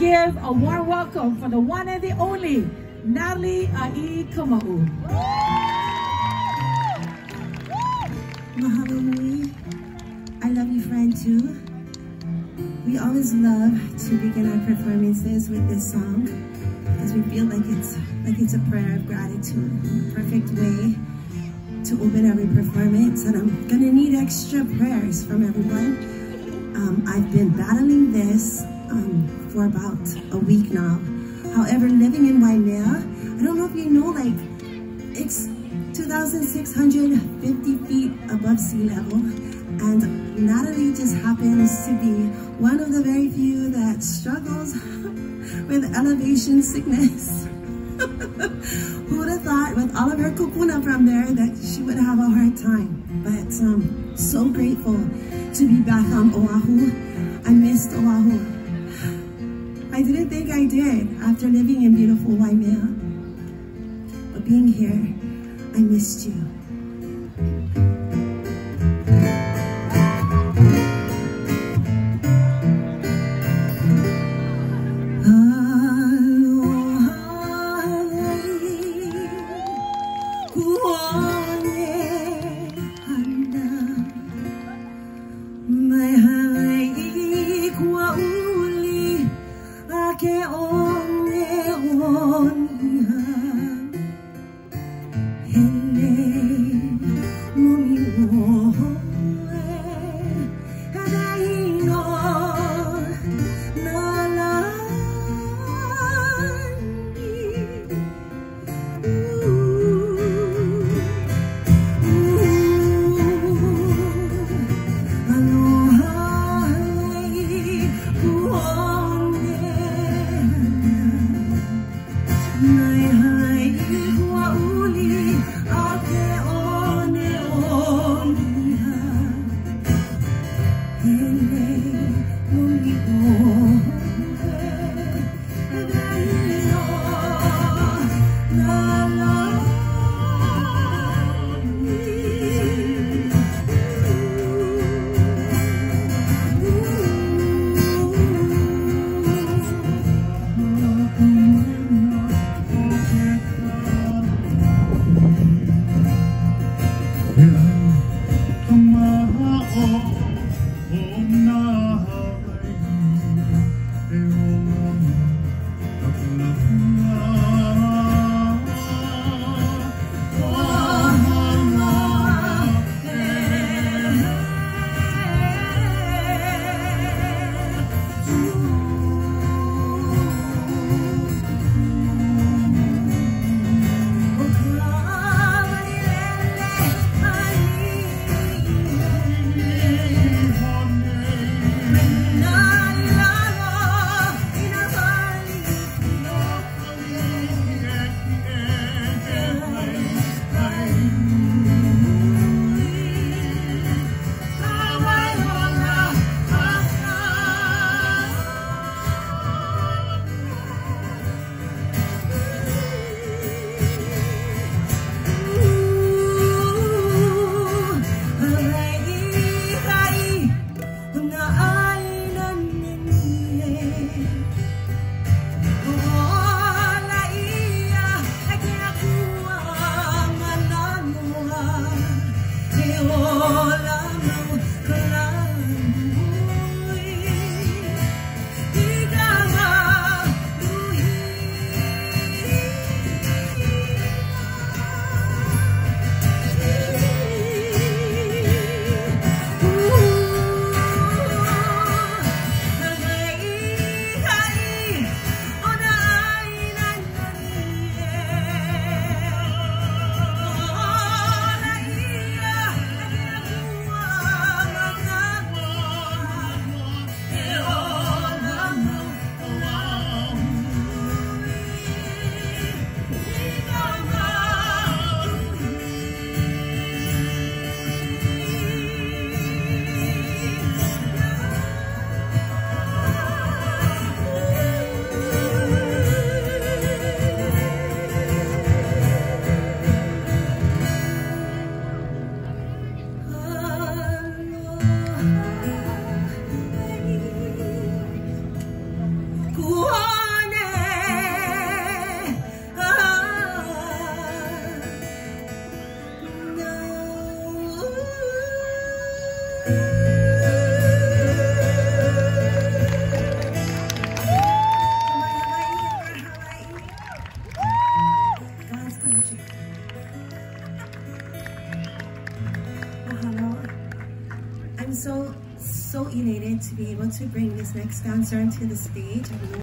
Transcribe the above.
give a warm welcome for the one and the only Natalie Kamauu. Mahalo nui. I love you, friend, too. We always love to begin our performances with this song as we feel like it's a prayer of gratitude, a perfect way to open every performance. And I'm gonna need extra prayers from everyone. I've been battling this for about a week now. However, living in Waimea, I don't know if you know, like, it's 2,650 feet above sea level. And Natalie just happens to be one of the very few that struggles with elevation sickness. Who would have thought with all of her kupuna from there that she would have a hard time? But so grateful to be back on Oahu. I missed Oahu. I didn't think I did after living in beautiful Waimea. But being here, I missed you. God's country. Mahalo. I'm so elated to be able to bring this next dancer onto the stage.